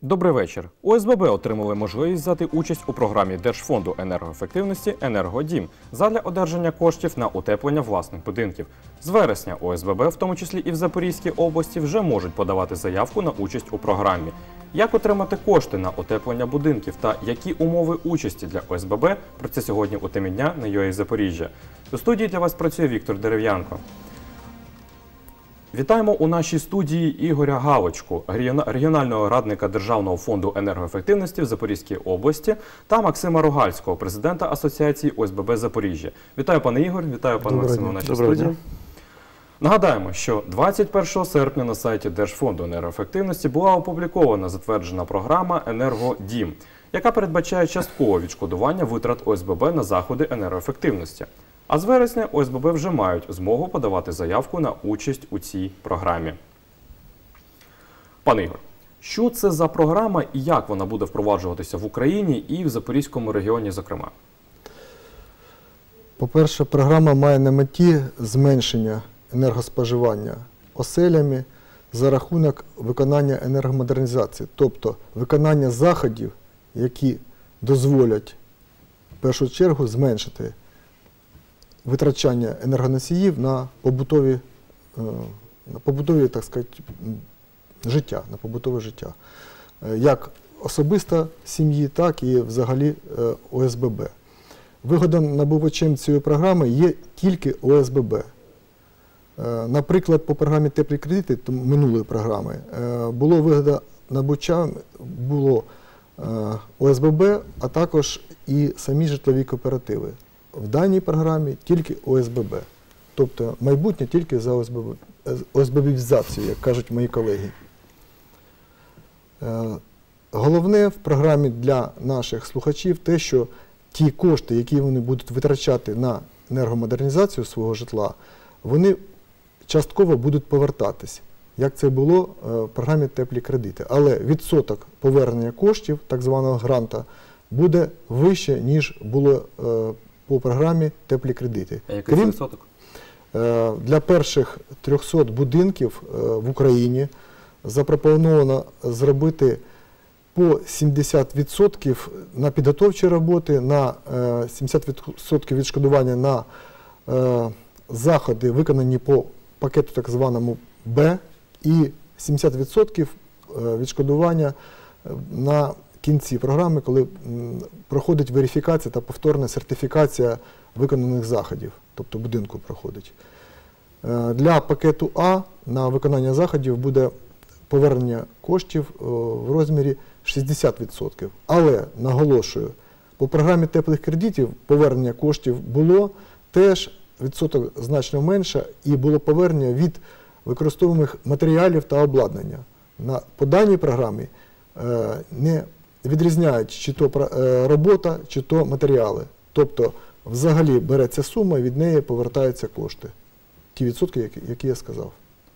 Добрий вечір. ОСББ отримали можливість взяти участь у програмі Держфонду енергоефективності «Енергодім» задля одержання коштів на утеплення власних будинків. З вересня ОСББ, в тому числі і в Запорізькій області, вже можуть подавати заявку на участь у програмі. Як отримати кошти на утеплення будинків та які умови участі для ОСББ – про це сьогодні у темі дня на UA Запоріжжя. У студії для вас працює Віктор Дерев'янко. Вітаємо у нашій студії Ігоря Галочку, регіонального радника Державного фонду енергоефективності в Запорізькій області, та Максима Рогальського, президента Асоціації ОСББ Запоріжжя. Вітаю, пане Ігор, вітаю, пане Максиме, у нашій студії. Нагадаємо, що 21 серпня на сайті Держфонду енергоефективності була опублікована затверджена програма «Енергодім», яка передбачає часткове відшкодування витрат ОСББ на заходи енергоефективності. А з вересня ОСББ вже мають змогу подавати заявку на участь у цій програмі. Пане Ігор, що це за програма і як вона буде впроваджуватися в Україні і в Запорізькому регіоні, зокрема? По-перше, програма має на меті зменшення енергоспоживання оселями за рахунок виконання енергомодернізації, тобто виконання заходів, які дозволять в першу чергу зменшити витрачання енергоносіїв на побутові, так сказати, життя, на побутове життя. Як особисто сім'ї, так і взагалі ОСББ. Вигодонабувачем цієї програми є тільки ОСББ. Наприклад, по програмі «Теплі кредити» минулої програми було вигодонабувачем ОСББ, а також і самі житлові кооперативи. В даній програмі тільки ОСББ. Тобто майбутнє тільки за ОСББізацію, як кажуть мої колеги. Головне в програмі для наших слухачів те, що ті кошти, які вони будуть витрачати на енергомодернізацію свого житла, вони частково будуть повертатись, як це було в програмі «Теплі кредити». Але відсоток повернення коштів, так званого гранта, буде вище, ніж було по програмі «Теплі кредити». А який це відсоток? Для перших 300 будинків в Україні запропоновано зробити по 70% на підготовчі роботи, на 70% відшкодування на заходи, виконані по пакету так званому «Б», і 70% відшкодування на кінці програми, коли проходить верифікація та повторна сертифікація виконаних заходів, тобто будинку проходить. Для пакету А на виконання заходів буде повернення коштів в розмірі 60%. Але, наголошую, по програмі теплих кредитів повернення коштів було теж відсоток значно менше і було повернення від використовуваних матеріалів та обладнання. По даній програмі не відрізняють чи то робота, чи то матеріали. Тобто, взагалі береться сума і від неї повертаються кошти. Ті відсотки, які я сказав.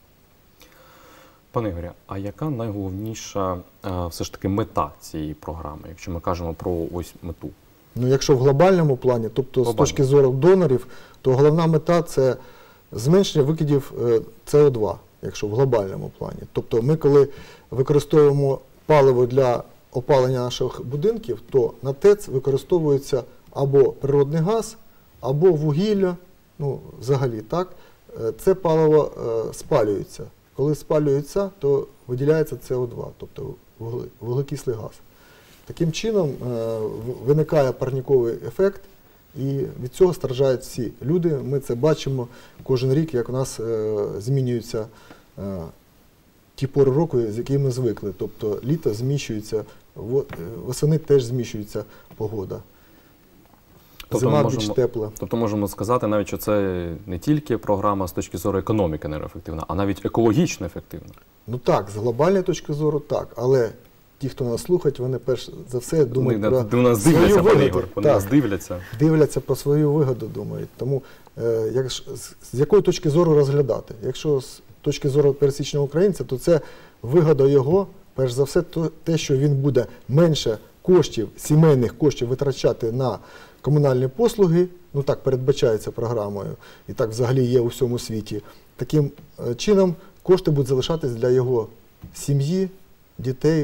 Пане Ігоря, а яка найголовніша все ж таки мета цієї програми, якщо ми кажемо про ось мету? Ну, якщо в глобальному плані, тобто з точки зору донорів, то головна мета – це зменшення викидів СО2, якщо в глобальному плані. Тобто ми, коли використовуємо паливо для опалення наших будинків, то на ТЕЦ використовується або природний газ, або вугілля, ну, взагалі, так. Це паливо спалюється. Коли спалюється, то виділяється СО2, тобто вуглекислий газ. Таким чином виникає парниковий ефект, і від цього страждають всі люди. Ми це бачимо кожен рік, як у нас змінюються ті пори року, з якими ми звикли. Тобто літо зміщується, восени теж зміщується погода. Зима більш тепла. Тобто можемо сказати навіть, що це не тільки програма з точки зору економіки енергоефективна, а навіть екологічно ефективна. Ну так, з глобальної точки зору так, але ті, хто нас слухають, вони перш за все думають про свою вигоду. Вони нас дивляться. Дивляться про свою вигоду, думають. Тому з якої точки зору розглядати? Якщо з точки зору пересічного українця, то це вигода його, перш за все, те, що він буде менше коштів, сімейних коштів витрачати на комунальні послуги, ну так передбачається програмою, і так взагалі є у всьому світі. Таким чином кошти будуть залишатись для його сім'ї, дітей,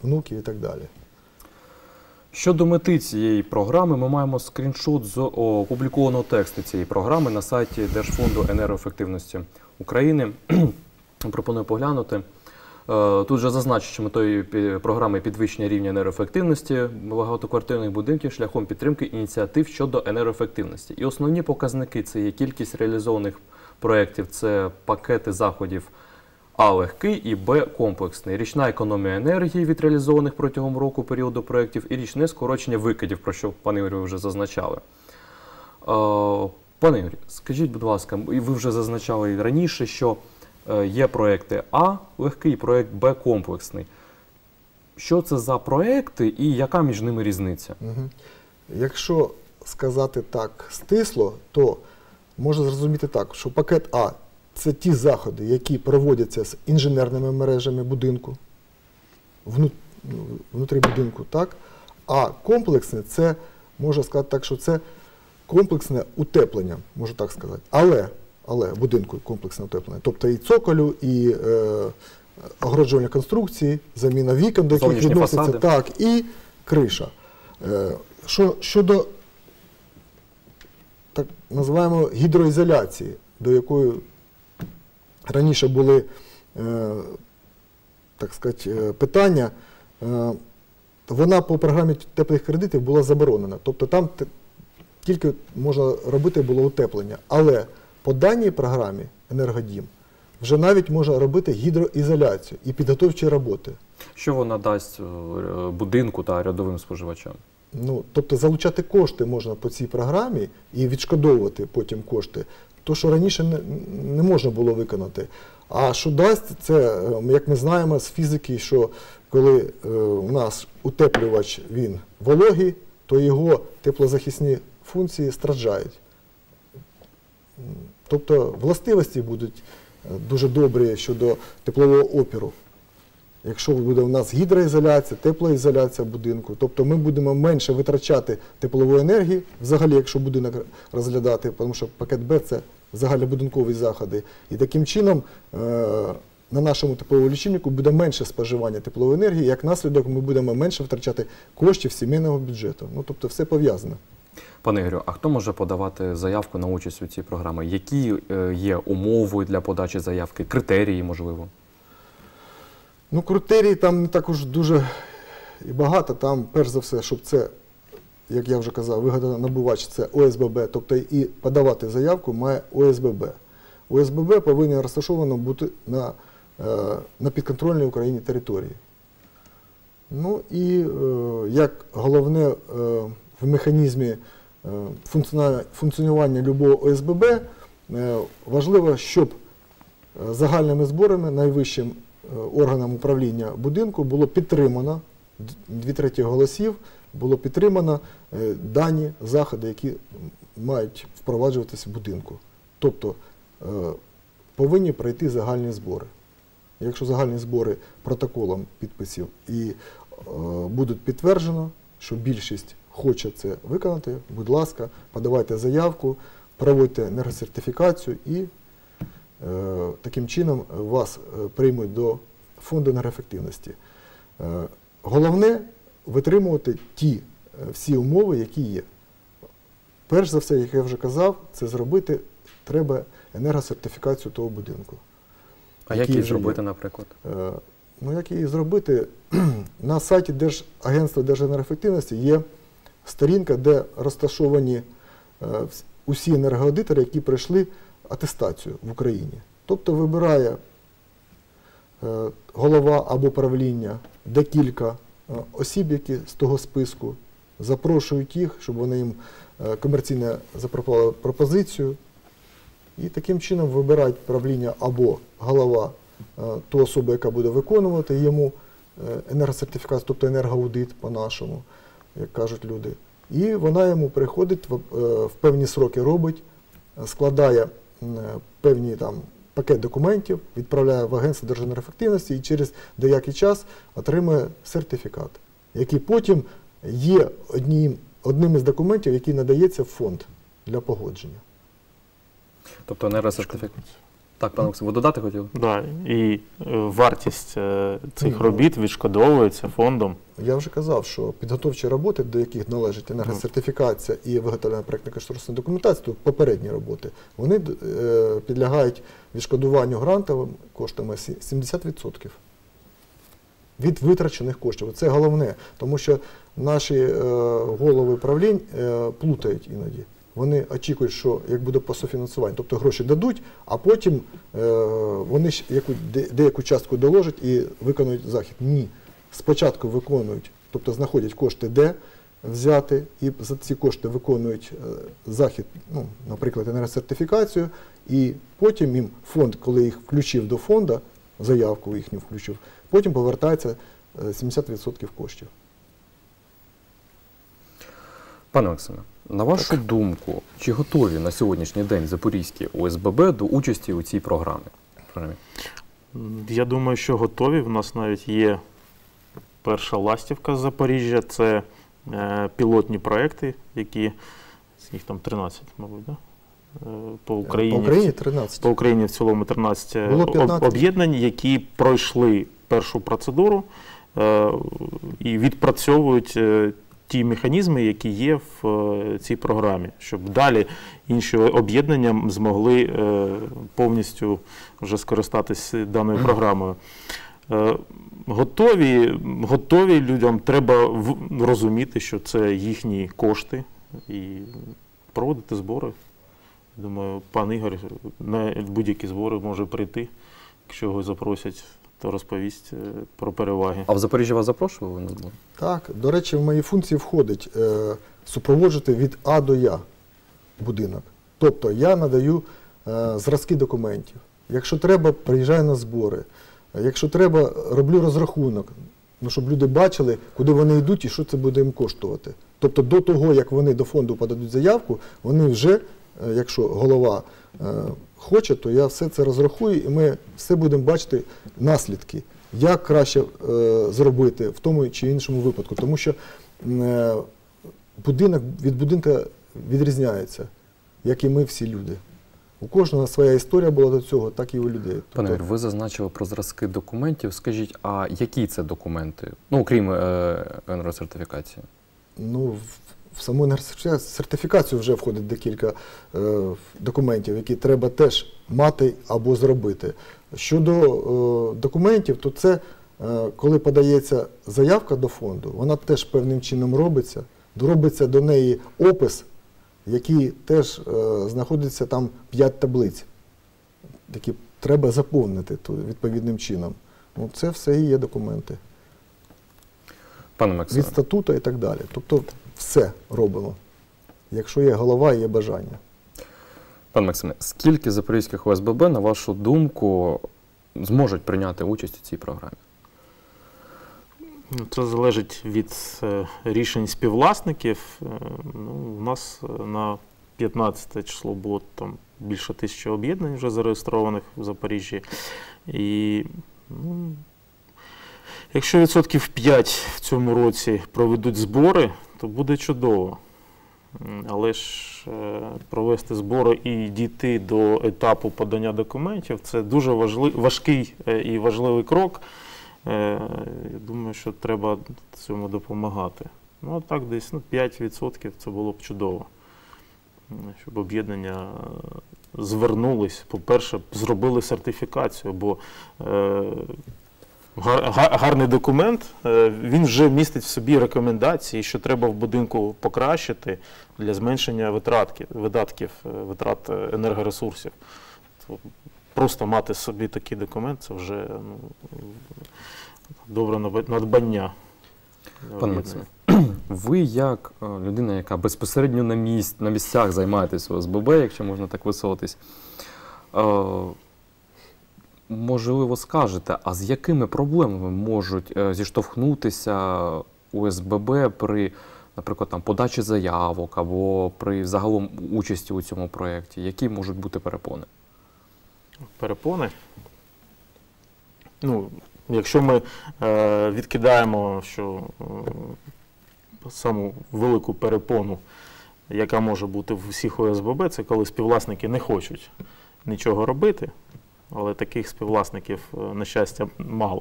внуків і так далі. Щодо мети цієї програми, ми маємо скріншот з опублікованого тексту цієї програми на сайті Держфонду енергоефективності України. Пропоную поглянути. Тут вже зазначено, що метою програми підвищення рівня енергоефективності багатоквартирних будинків шляхом підтримки ініціатив щодо енергоефективності. І основні показники – це є кількість реалізованих проєктів, це пакети заходів А легкий і Б комплексний, річна економія енергії від реалізованих протягом року періоду проєктів і річне скорочення викидів, про що, пане Ігорю, ви вже зазначали. Пане Ігорю, скажіть, будь ласка, ви вже зазначали раніше, що є проєкти А легкий і проєкт Б комплексний. Що це за проєкти і яка між ними різниця? Якщо сказати так стисло, то можна зрозуміти так, що пакет А – це ті заходи, які проводяться з інженерними мережами будинку, внутрі будинку, так? А комплексне – це, можна сказати так, що це комплексне утеплення, можу так сказати. Але будинку комплексне утеплення. Тобто і цоколю, і огороджувальні конструкції, заміна вікон, до яких відноситься, так, і криша. Щодо, так називаємо, гідроізоляції, до якої раніше були, так сказати, питання, вона по програмі теплих кредитів була заборонена. Тобто там тільки можна робити було утеплення. Але по даній програмі «Енергодім» вже навіть можна робити гідроізоляцію і підготовчі роботи. Що вона дасть будинку та рядовим споживачам? Тобто залучати кошти можна по цій програмі і відшкодовувати потім кошти, то, що раніше не можна було виконати. А що дасть, це, як ми знаємо з фізики, що коли у нас утеплювач він вологий, то його теплозахисні функції страждають. Тобто властивості будуть дуже добрі щодо теплового опіру. Якщо буде у нас гідроізоляція, теплоізоляція будинку, тобто ми будемо менше витрачати теплової енергії, взагалі, якщо будинок розглядати, тому що пакет Б – це загальнобудинкові заходи. І таким чином на нашому тепловому лічильнику буде менше споживання теплової енергії, як наслідок ми будемо менше витрачати коштів сімейного бюджету. Тобто все пов'язано. Пане Ігорю, а хто може подавати заявку на участь у цій програмі? Які є умови для подачі заявки, критерії, можливо? Критерії там не також дуже і багато. Там, перш за все, щоб це, як я вже казав, вигодонабувач – це ОСББ, тобто і подавати заявку має ОСББ. ОСББ повинен розташовано бути на підконтрольній Україні території. І як головне в механізмі функціонування будь-якого ОСББ, важливо, щоб загальними зборами найвищим органам управління будинку було підтримано, 2/3 голосів, було підтримано дані заходи, які мають впроваджуватися в будинку. Тобто повинні пройти загальні збори. Якщо загальні збори протоколом підписів і будуть підтверджено, що більшість хоче це виконати, будь ласка, подавайте заявку, проводьте енергосертифікацію і таким чином вас приймуть до фонду енергоефективності. Головне витримувати ті всі умови, які є. Перш за все, як я вже казав, це зробити треба енергосертифікацію того будинку. А як її зробити, наприклад? Як її зробити? На сайті Агентства Держенергоефективності є сторінка, де розташовані усі енергоаудитори, які пройшли атестацію в Україні. Тобто вибирає голова або правління декілька осіб, які з того списку, запрошують їх, щоб вони їм комерційно запропонували пропозицію. І таким чином вибирають правління або голова ту особу, яка буде виконувати йому енергосертифікацію, тобто енергоаудит по-нашому, як кажуть люди. І вона йому приходить, в певні сроки робить, складає певний пакет документів, відправляє в Агентство Держенергоефективності і через деякий час отримує сертифікат, який потім є одним із документів, який надається в фонд для погодження. Тобто енергосертифікат. Так, пане Максим, ви додати хотіли? Да, і вартість цих робіт відшкодовується фондом. Я вже казав, що підготовчі роботи, до яких належить енергосертифікація і виготовлення проектно-кошторисної документації, тобто попередні роботи, вони підлягають відшкодуванню грантовим коштами 70% від витрачених коштів. Це головне, тому що наші голови управлінь плутають іноді. Вони очікують, що як буде по софінансуванню, тобто гроші дадуть, а потім вони деяку частку доложать і виконують захід. Ні. Спочатку виконують, тобто знаходять кошти, де взяти, і за ці кошти виконують захід, ну, наприклад, енергосертифікацію, і потім їм фонд, коли їх включив до фонду, заявку їхню включив, потім повертається 70% коштів. Пане Максиме, на вашу думку, чи готові на сьогоднішній день запорізькі ОСББ до участі у цій програмі? Я думаю, що готові. У нас навіть є перша ластівка з Запоріжжя. Це пілотні проекти, які, їх там 13, мабуть, да? По Україні 13. По Україні в цілому 13 Було 15. об'єднань, які пройшли першу процедуру і відпрацьовують ті механізми, які є в цій програмі, щоб далі інші об'єднання змогли повністю вже скористатися даною програмою. Готові людям, треба розуміти, що це їхні кошти і проводити збори. Думаю, пан Ігор на будь-які збори може прийти, якщо його запросять, то розповість про переваги. А в Запоріжжі вас запрошували на збори? Так, до речі, в мої функції входить супроводжувати від А до Я будинок. Тобто я надаю зразки документів. Якщо треба, приїжджаю на збори. Якщо треба, роблю розрахунок, ну, щоб люди бачили, куди вони йдуть і що це буде їм коштувати. Тобто до того, як вони до фонду подадуть заявку, вони вже, якщо голова хоче, то я все це розрахую і ми все будемо бачити наслідки, як краще зробити в тому чи іншому випадку. Тому що будинок від будинка відрізняється, як і ми всі люди. У кожного своя історія була до цього, так і у людей. Пане Ігор, ви зазначили про зразки документів. Скажіть, а які це документи? Ну, окрім енергосертифікації. Ну, в саму енергосертифікацію вже входить декілька документів, які треба теж мати або зробити. Щодо документів, то це, коли подається заявка до фонду, вона теж певним чином робиться. Робиться до неї опис, який теж знаходиться там 5 таблиць, які треба заповнити відповідним чином. Ну, це все і є документи. Пане Максиме. Від статуту і так далі. Тобто все робимо, якщо є голова і є бажання. Пане Максиме, скільки запорізьких ОСББ, на вашу думку, зможуть прийняти участь у цій програмі? Це залежить від рішень співвласників. Ну, у нас на 15 число було там більше 1000 об'єднань вже зареєстрованих в Запоріжжі. І ну, якщо 5% в цьому році проведуть збори, то буде чудово. Але ж провести збори і дійти до етапу подання документів – це дуже важкий і важливий крок. Я думаю, що треба цьому допомагати. Ну, а так десь 5% це було б чудово. Щоб об'єднання звернулись, по-перше, зробили сертифікацію, бо гарний документ, він вже містить в собі рекомендації, що треба в будинку покращити для зменшення витрат енергоресурсів. Просто мати собі такий документ – це вже добре надбання. Пане Максиме, ви як людина, яка безпосередньо на місцях займаєтесь ОСББ, якщо можна так висловитись, можливо, скажете, а з якими проблемами можуть зіштовхнутися ОСББ при, наприклад, там, подачі заявок або при загалом участі у цьому проєкті? Які можуть бути перепони? Перепони? Ну, якщо ми відкидаємо, що саму велику перепону, яка може бути в усіх ОСББ, це коли співвласники не хочуть нічого робити, але таких співвласників, на щастя, мало.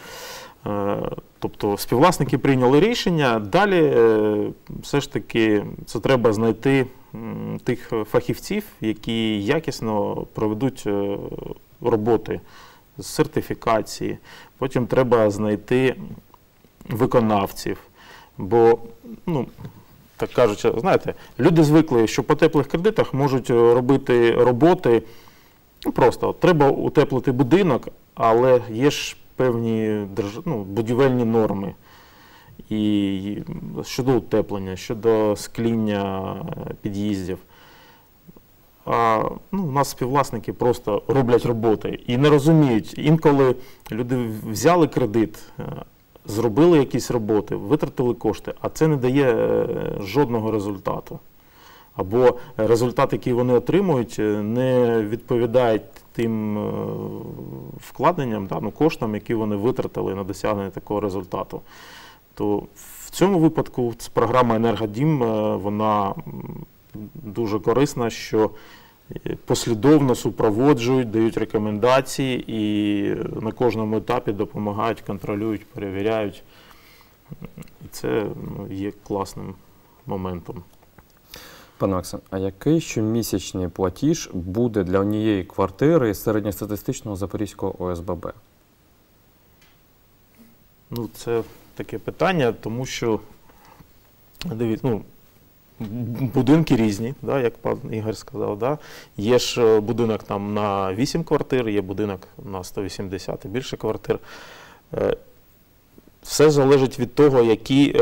Тобто співвласники прийняли рішення, далі все ж таки це треба знайти тих фахівців, які якісно проведуть роботи з сертифікації, потім треба знайти виконавців, бо, ну, так кажучи, знаєте, люди звикли, що по теплих кредитах можуть робити роботи, ну, просто треба утеплити будинок, але є ж певні будівельні норми і щодо утеплення, щодо скління під'їздів. А у нас співвласники просто роблять роботи і не розуміють. Інколи люди взяли кредит, зробили якісь роботи, витратили кошти, а це не дає жодного результату. Або результат, який вони отримують, не відповідає тим вкладенням, коштам, які вони витратили на досягнення такого результату. То в цьому випадку програма «Енергодім» вона дуже корисна, що послідовно супроводжують, дають рекомендації і на кожному етапі допомагають, контролюють, перевіряють. І це є класним моментом. Пане Максим, а який щомісячний платіж буде для однієї квартири середньостатистичного Запорізького ОСББ? Ну, це таке питання, тому що, дивіться, будинки різні, як пан Ігор сказав. Да? Є ж будинок там на 8 квартир, є будинок на 180 і більше квартир. Все залежить від того, які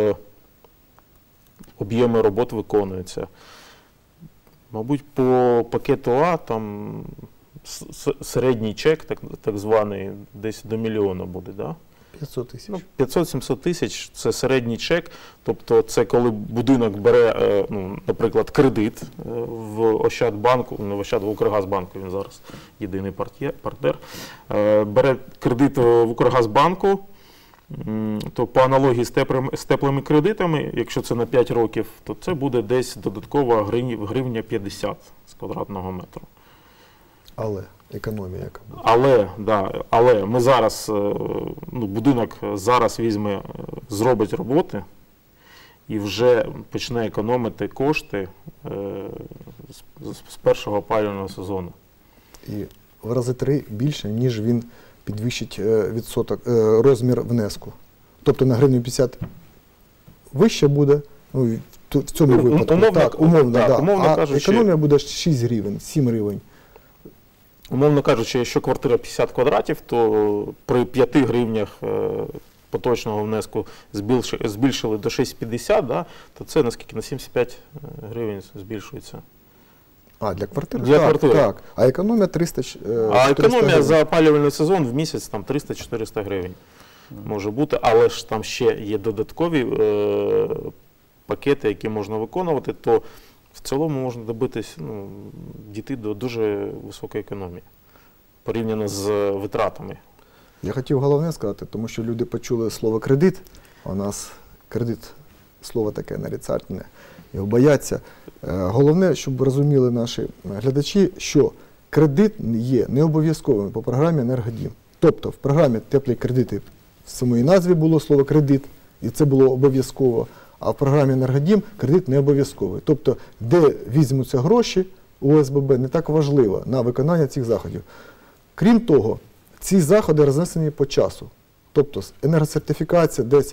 об'єми робот виконуються. Мабуть, по пакету А там середній чек, так званий, десь до мільйона буде, да? 500 тисяч. 500-700 тисяч – це середній чек, тобто це коли будинок бере, наприклад, кредит в Ощадбанку, не в Ощад, в Укргазбанку, він зараз єдиний партнер, бере кредит в Укргазбанку, то по аналогії з теплими кредитами, якщо це на 5 років, то це буде десь додатково гривня 50 з квадратного метру. Але економія яка буде? Але ми зараз, будинок зараз візьме, зробить роботи і вже почне економити кошти з першого опалювального сезону. І в рази 3 більше, ніж він підвищить розмір внеску. Тобто на гривню 50 вище буде, в цьому випадку. Умовно кажучи, економія буде 6 гривень, 7 гривень. Умовно кажучи, якщо квартира 50 квадратів, то при 5 гривнях поточного внеску збільшили до 6,50, то це наскільки? На 75 гривень збільшується. Для квартири? Для квартири. Так. А економія 300 А економія за опалювальний сезон в місяць там 300-400 гривень може бути, але ж там ще є додаткові пакети, які можна виконувати, то в цілому можна добитись, дійти до дуже високої економії, порівняно з витратами. Я хотів головне сказати, тому що люди почули слово «кредит», а у нас кредит, слово таке нарицательне, його бояться. Головне, щоб розуміли наші глядачі, що кредит є не обов'язковим по програмі «Енергодім». Тобто в програмі «Теплі кредити» в самій назві було слово «кредит», і це було обов'язково. А в програмі «Енергодім» кредит не обов'язковий. Тобто, де візьмуться гроші у ОСББ, не так важливо на виконання цих заходів. Крім того, ці заходи рознесені по часу. Тобто, енергосертифікація десь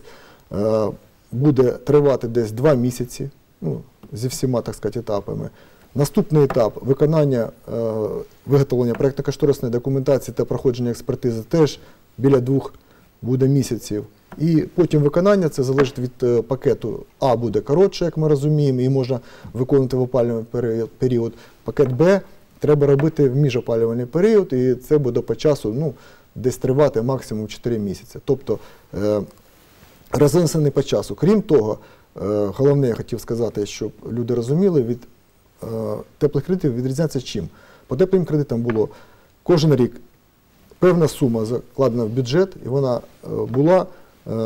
буде тривати десь 2 місяці, зі всіма, так сказати, етапами. Наступний етап – виконання, виготовлення проєктно-кошторисної документації та проходження експертизи теж біля 2 буде місяців. І потім виконання, це залежить від пакету А буде коротше, як ми розуміємо, і можна виконувати в опалювальний період. Пакет Б треба робити в міжопалювальний період, і це буде по часу десь тривати максимум 4 місяці. Тобто рознесений по часу. Крім того, головне я хотів сказати, щоб люди розуміли, від теплих кредитів відрізняється чим. По теплим кредитам було кожен рік певна сума закладена в бюджет, і вона була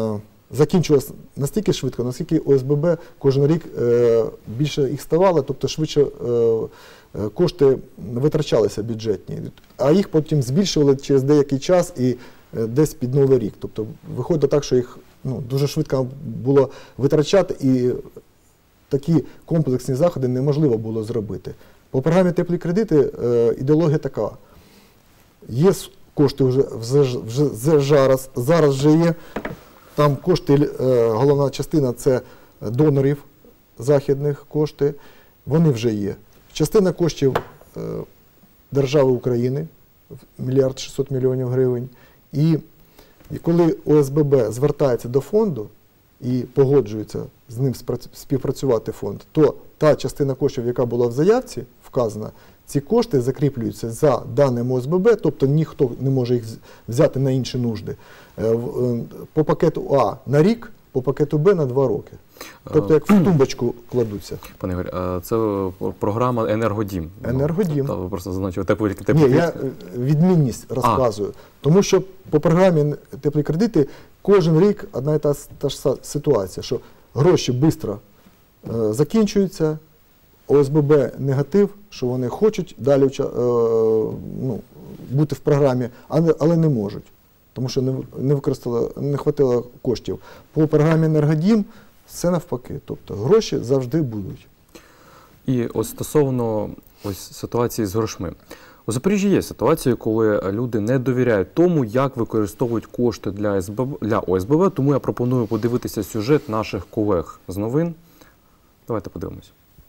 закінчувалася настільки швидко, наскільки ОСББ кожен рік більше їх ставало, тобто швидше кошти витрачалися бюджетні, а їх потім збільшували через деякий час і десь під Новий рік. Тобто виходить так, що їх дуже швидко було витрачати, і такі комплексні заходи неможливо було зробити. По програмі «Теплі кредити» ідеологія така. Є кошти вже зараз вже є. Там кошти, головна частина – це донорів західних кошти, вони вже є. Частина коштів держави України – 1 600 000 000 гривень. І коли ОСББ звертається до фонду і погоджується з ним співпрацювати фонд, то та частина коштів, яка була в заявці вказана, ці кошти закріплюються за даним ОСББ, тобто ніхто не може їх взяти на інші нужди. По пакету А на рік, по пакету Б на 2 роки. Тобто як в тумбочку кладуться. Пане Ігор, це програма «Енергодім». «Енергодім». Ви просто зазначили Ні, я відмінність розказую. Тому що по програмі «Теплі кредити» кожен рік одна і та ж ситуація, що гроші швидко закінчуються, ОСББ негатив, що вони хочуть далі бути в програмі, але не можуть, тому що не хватило коштів. По програмі «Енергодім» все навпаки, тобто гроші завжди будуть. І ось стосовно ситуації з грошми. У Запоріжжі є ситуація, коли люди не довіряють тому, як використовують кошти для ОСББ, тому я пропоную подивитися сюжет наших колег з новин. Давайте подивимось.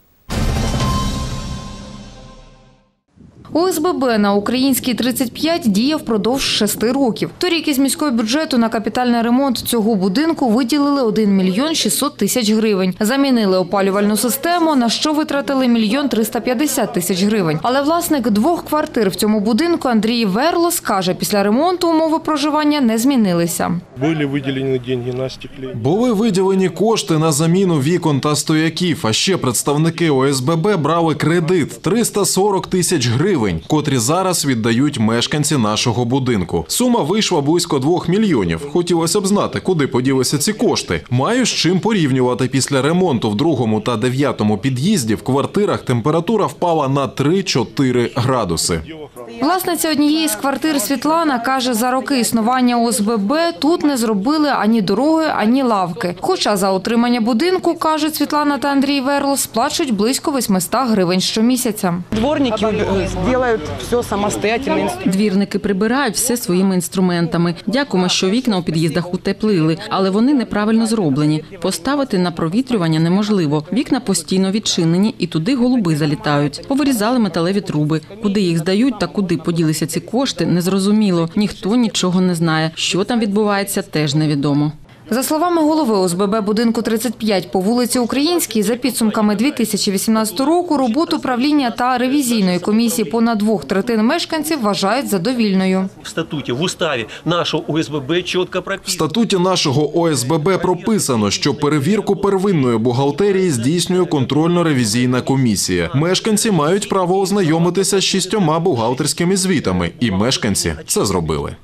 ОСББ на Українській 35 діє впродовж 6 років. Торік із міського бюджету на капітальний ремонт цього будинку виділили 1 мільйон 600 тисяч гривень. Замінили опалювальну систему, на що витратили 1 350 тисяч гривень. Але власник 2 квартир в цьому будинку Андрій Верлос каже, після ремонту умови проживання не змінилися. Були виділені гроші на стеклі. Були виділені кошти на заміну вікон та стояків, а ще представники ОСББ брали кредит – 340 тисяч гривень, котрі зараз віддають мешканці нашого будинку. Сума вийшла близько 2 мільйонів. Хотілося б знати, куди поділися ці кошти. Маю з чим порівнювати. Після ремонту в 2-му та 9-му під'їзді в квартирах температура впала на 3-4 градуси. Власниця однієї з квартир Світлана каже, за роки існування ОСББ тут не зробили ані дороги, ані лавки. Хоча за утримання будинку, кажуть Світлана та Андрій Верлос, сплачують близько 800 гривень щомісяця. Дворники роблять все самостоятельно. Двірники прибирають все своїми інструментами. Дякуємо, що вікна у під'їздах утеплили, але вони неправильно зроблені. Поставити на провітрювання неможливо. Вікна постійно відчинені і туди голуби залітають. Повирізали металеві труби. Куди їх здають та куди поділися ці кошти, незрозуміло. Ніхто нічого не знає. Що там відбувається, теж невідомо. За словами голови ОСББ будинку 35 по вулиці Українській, за підсумками 2018 року роботу правління та ревізійної комісії понад 2/3 мешканців вважають задовільною. В статуті, в уставі нашого ОСББ чітко прописано. В статуті нашого ОСББ прописано, що перевірку первинної бухгалтерії здійснює контрольно-ревізійна комісія. Мешканці мають право ознайомитися з 6 бухгалтерськими звітами, і мешканці це зробили.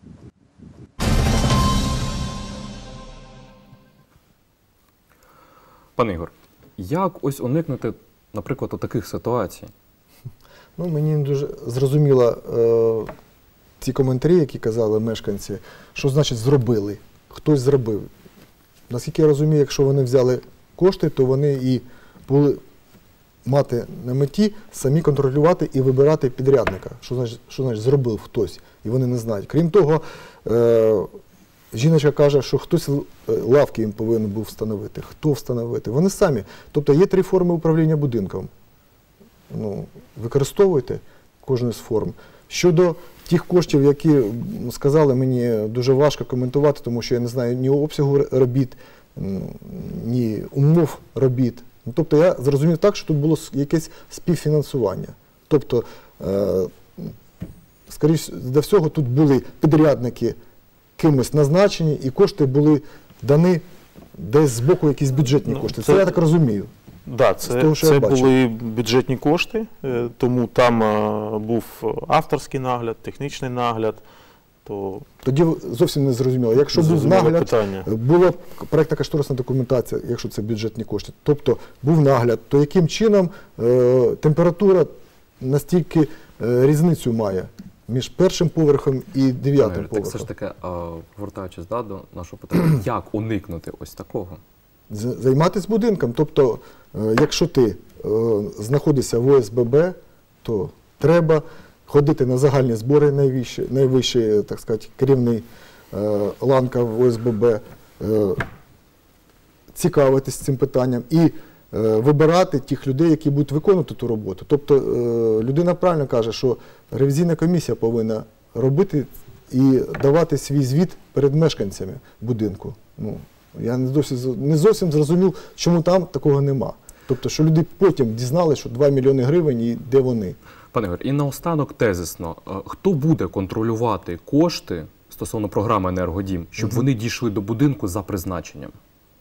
Пане Ігор, як ось уникнути, наприклад, таких ситуацій? Мені не дуже зрозуміло ці коментарі, які казали мешканці, що значить зробили, хтось зробив. Наскільки я розумію, якщо вони взяли кошти, то вони і були мати на меті самі контролювати і вибирати підрядника. Що значить зробив хтось, і вони не знають. Крім того, жіночка каже, що хтось лавки їм повинен був встановити. Хто встановити? Вони самі. Тобто є 3 форми управління будинком. Використовуйте кожну з форм. Щодо тих коштів, які сказали, мені дуже важко коментувати, тому що я не знаю ні обсягу робіт, ні умов робіт. Тобто я зрозумів так, що тут було якесь співфінансування. Тобто, скоріше за всього, тут були підрядники кимось назначені, і кошти були дані десь з боку якісь бюджетні кошти. Це я так розумію. Так, це були бюджетні кошти, тому там був авторський нагляд, технічний нагляд, то Тоді зовсім не зрозуміло. Якщо був зрозуміле нагляд, питання. була проектно-кошторисна документація, якщо це бюджетні кошти, тобто був нагляд, то яким чином температура настільки різницю має між першим поверхом і дев'ятим Так поверхом? все ж таки, повертаючись до нашого питання, як уникнути ось такого? Займатися будинком. Тобто, якщо ти знаходишся в ОСББ, то треба ходити на загальні збори, найвищий, так сказати, керівний ланка в ОСББ, цікавитись цим питанням і вибирати тих людей, які будуть виконувати ту роботу. Тобто людина правильно каже, що ревізійна комісія повинна робити і давати свій звіт перед мешканцями будинку. Ну, я не зовсім зрозумів, чому там такого нема. Тобто, що люди потім дізнали, що 2 мільйони гривень і де вони. Пане Ігор, і наостанок тезисно, хто буде контролювати кошти стосовно програми «Енергодім», щоб вони дійшли до будинку за призначенням?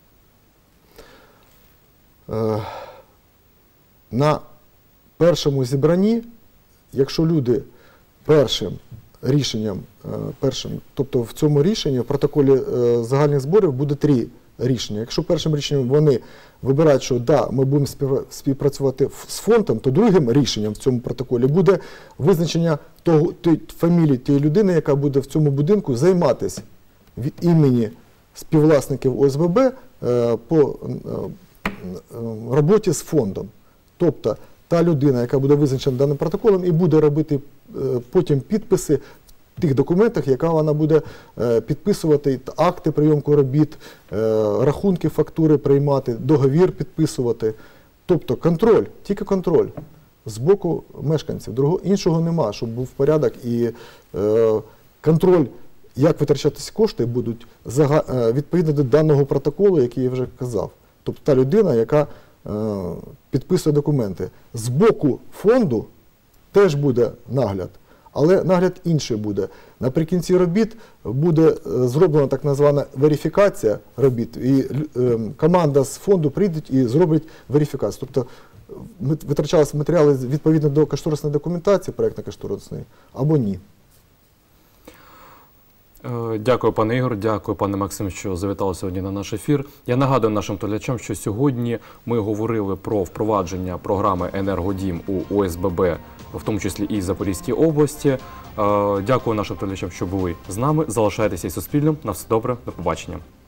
На першому зібранні, якщо люди першим рішенням, тобто в цьому рішенні, в протоколі загальних зборів буде 3 рішення. Якщо першим рішенням вони вибирають, що да, ми будемо співпрацювати з фондом, то другим рішенням в цьому протоколі буде визначення фамілії тієї людини, яка буде в цьому будинку займатися від імені співвласників ОСББ по роботі з фондом. Тобто та людина, яка буде визначена даним протоколом і буде робити потім підписи в тих документах, яка вона буде підписувати, акти прийомку робіт, рахунки, фактури приймати, договір підписувати. Тобто контроль, тільки контроль з боку мешканців. Іншого нема, щоб був порядок і контроль, як витрачатися кошти, будуть відповідно до даного протоколу, який я вже казав. Тобто та людина, яка підписує документи. З боку фонду теж буде нагляд, але нагляд інший буде. Наприкінці робіт буде зроблена так звана верифікація робіт, і команда з фонду прийде і зробить верифікацію. Тобто витрачалися матеріали відповідно до кошторисної документації, проєктно-кошторисної, або ні. Дякую, пане Ігор, дякую, пане Максим, що завітали сьогодні на наш ефір. Я нагадую нашим глядачам, що сьогодні ми говорили про впровадження програми «Енергодім» у ОСББ, в тому числі і Запорізькій області. Дякую нашим глядачам, що були з нами. Залишайтеся із Суспільним. На все добре, до побачення.